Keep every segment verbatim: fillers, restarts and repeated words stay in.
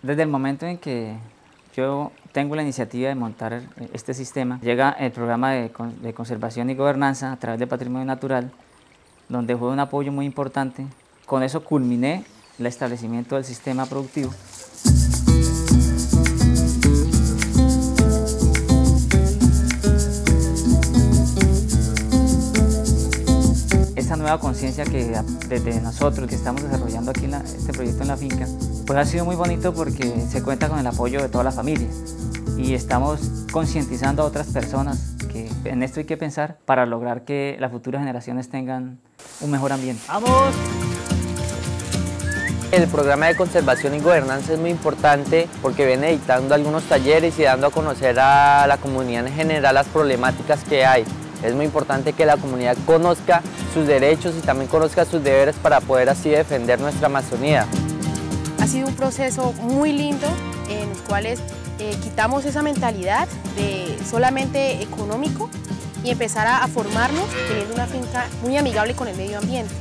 Desde el momento en que yo tengo la iniciativa de montar este sistema, llega el programa de, de conservación y gobernanza a través de Patrimonio Natural, donde fue un apoyo muy importante. Con eso culminé el establecimiento del sistema productivo. Esa nueva conciencia que desde nosotros que estamos desarrollando aquí en la, este proyecto en la finca, pues ha sido muy bonito porque se cuenta con el apoyo de toda la familia y estamos concientizando a otras personas que en esto hay que pensar para lograr que las futuras generaciones tengan un mejor ambiente. ¡Vamos! El programa de conservación y gobernanza es muy importante porque viene dictando algunos talleres y dando a conocer a la comunidad en general las problemáticas que hay. Es muy importante que la comunidad conozca sus derechos y también conozca sus deberes para poder así defender nuestra Amazonía. Ha sido un proceso muy lindo en los cuales eh, quitamos esa mentalidad de solamente económico y empezar a, a formarnos teniendo una finca muy amigable con el medio ambiente.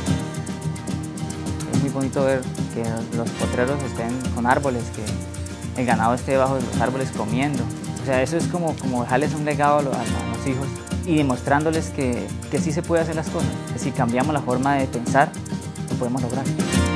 Es muy bonito ver que los potreros estén con árboles, que el ganado esté debajo de los árboles comiendo. O sea, eso es como, como dejarles un legado a los, a los hijos y demostrándoles que, que sí se puede hacer las cosas. Que si cambiamos la forma de pensar, lo podemos lograr.